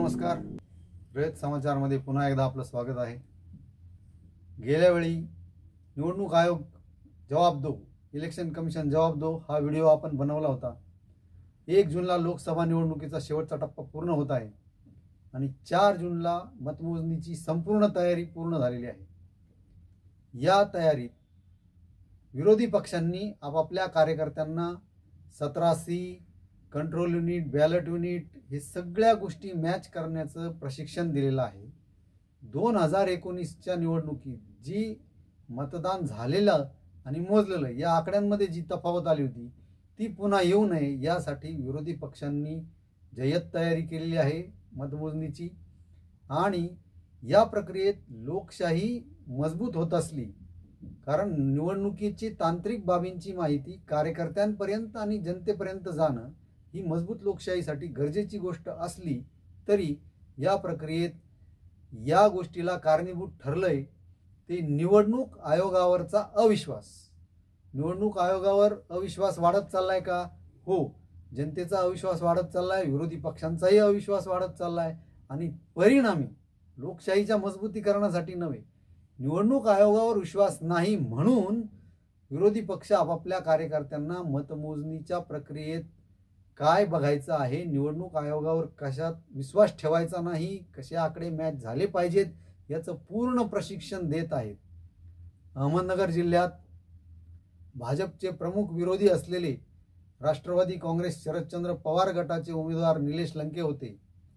नमस्कार. रयत समाचारमध्ये पुन्हा एकदा आपलं स्वागत आहे. गेल्या वेळी निवडणूक आयोग जवाब दो, इलेक्शन कमिशन जवाब दो हा व्हिडिओ आपण बनवला होता. 1 जूनला लोकसभा निवडणुकीचा शेवटचा टप्पा पूर्ण होत आहे आणि 4 जूनला मतमोजणीची संपूर्ण तयारी पूर्ण झालेली आहे. या तयारीत विरोधी पक्षांनी आपापल्या कार्यकर्त्यांना 17C control unit, ballot unit हे सगळ्या गोष्टी मॅच करण्याचं प्रशिक्षण दिलेलं आहे. 2019च्या निवडणुकीत जी मतदान झालेलं आणि मोजलेलं या आकड्यांमध्ये जी तफावत आली होती ती पुन्हा येऊ नये यासाठी विरोधी पक्षांनी जय्यत तयारी केलेली आहे मतमोजणीची. आणि या प्रक्रियेत लोकशाही मजबूत होत असली, कारण निवडणुकीची तांत्रिक बाबींची माहिती कार्यकर्त्यांपर्यंत आणि जनतेपर्यंत जाणं ही मजबूत लोकशाहीसाठी गरजेची गोष्ट असली तरी या प्रक्रियेत या गोष्टीला कारणीभूत ठरलंय ते निवडणूक आयोगावरचा अविश्वास. निवडणूक आयोगावर अविश्वास वाढत चाललाय का? हो, जनतेचा अविश्वास वाढत चाललाय, विरोधी पक्षांचाही अविश्वास वाढत चाललाय आणि परिणामी लोकशाहीच्या मजबूतीकरणासाठी नव्हे, निवडणूक आयोगावर विश्वास नाही म्हणून विरोधी पक्ष आपापल्या कार्यकर्त्यांना मतमोजणीच्या प्रक्रियेत काय बघायचं आहे, निवडणूक आयोगावर कशात विश्वास ठेवायचा नाही, कसे आकडे मॅच झाले पाहिजेत याचं पूर्ण प्रशिक्षण देत आहेत. अहमदनगर जिल्ह्यात भाजपचे प्रमुख विरोधी असलेले राष्ट्रवादी काँग्रेस शरदचंद्र पवार गटाचे उमेदवार निलेश लंके होते.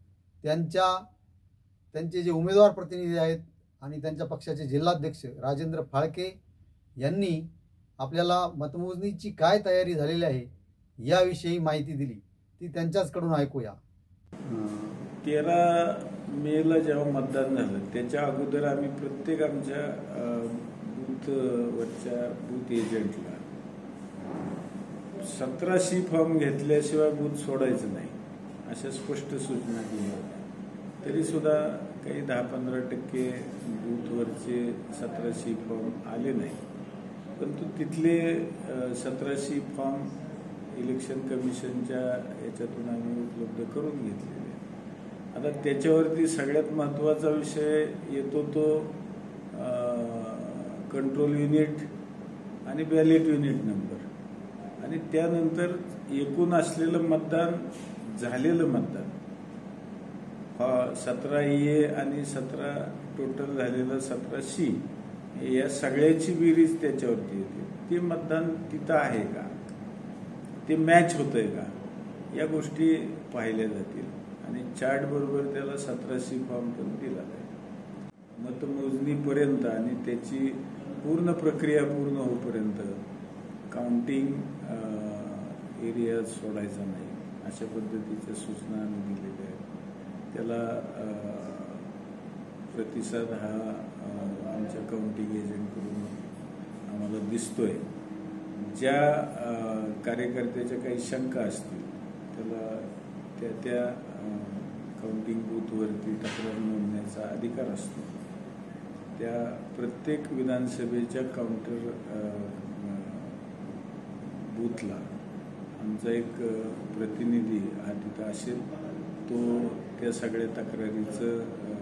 त्यांचे जे उमेदवार प्रतिनिधी आहेत आणि त्यांच्या पक्षाचे जिल्हाध्यक्ष राजेंद्र फाळके यांनी आपल्याला मतमोजणीची काय तयारी झालेली आहे याविषयी माहिती दिली. ती त्यांच्याचकडून ऐकूया. 13 मेला जेव्हा मतदान झालं त्याच्या अगोदर आम्ही प्रत्येक आमच्या बूथवरच्या बूथ एजंटला 17C फॉर्म घेतल्याशिवाय बूथ सोडायचं नाही अशा स्पष्ट सूचना दिल्या होत्या. तरी सुद्धा काही 10-15% बूथवरचे 17C फॉर्म आले नाही. परंतु तिथले 17C फॉर्म इलेक्शन कमिशनच्या याच्यातून आम्ही उपलब्ध करून घेतलेले. आता त्याच्यावरती सगळ्यात महत्त्वाचा विषय येतो तो कंट्रोल युनिट आणि बॅलेट युनिट नंबर आणि त्यानंतर एकूण असलेलं मतदान, झालेलं मतदान 17A आणि 17 टोटल झालेलं 17C या सगळ्याची बेरीज त्याच्यावरती येते. ते मतदान तिथं आहे का, ते मॅच होतंय का, या गोष्टी पाहिल्या जातील आणि चार्ट बरोबर त्याला 17C फॉर्म पण दिला जाईल. मतमोजणीपर्यंत आणि त्याची पूर्ण प्रक्रिया पूर्ण होईपर्यंत काउंटिंग एरिया सोडायचा नाही अशा पद्धतीच्या सूचना आम्ही दिलेल्या आहेत. त्याला प्रतिसाद हा आमच्या काउंटिंग एजंटकडून आम्हाला दिसतोय. ज्या कार्यकर्त्याच्या काही शंका असतील त्याला त्या काउंटिंग बूथवरती तक्रार नोंदण्याचा अधिकार असतो. त्या प्रत्येक विधानसभेच्या काउंटर बूथला आमचा एक प्रतिनिधी हा तिथं असेल. तो त्या सगळ्या तक्रारीचं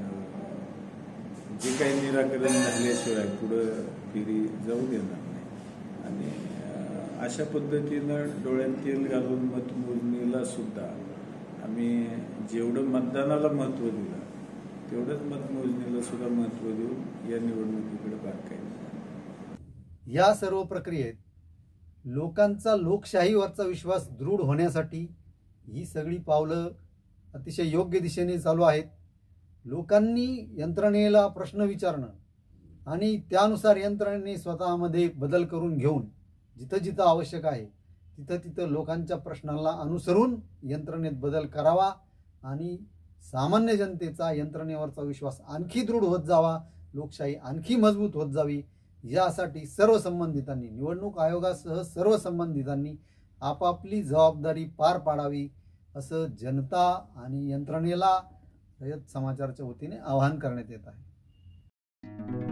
जे काही निराकरण झाल्याशिवाय पुढं फेरी जाऊ देणार नाही. आणि अशा पद्धतीनं डोळ्यात तेल घालून मतमोजणीला सुद्धा आम्ही जेवढं मतदानाला महत्त्व दिलं तेवढंच मतमोजणीला सुद्धा महत्त्व देऊन या निवडणुकीकडे बारकाईने. या सर्व प्रक्रियेत लोकांचा लोकशाहीवरचा विश्वास दृढ होण्यासाठी ही सगळी पावलं अतिशय योग्य दिशेने चालू आहेत. लोकांनी यंत्रणेला प्रश्न विचारणं आणि त्यानुसार यंत्रणेने स्वतःमध्ये बदल करून घेऊन जिथं जिथं आवश्यक आहे तिथं तिथं लोकांच्या प्रश्नाला अनुसरून यंत्रणेत बदल करावा आणि सामान्य जनतेचा यंत्रणेवरचा विश्वास आणखी दृढ होत जावा, लोकशाही आणखी मजबूत होत जावी. यासाठी सर्व संबंधितांनी, निवडणूक आयोगासह सर्व संबंधितांनी आपापली जबाबदारी पार पाडावी असं जनता आणि यंत्रणेला रयत समाचारच्या वतीने आवाहन करण्यात येत आहे.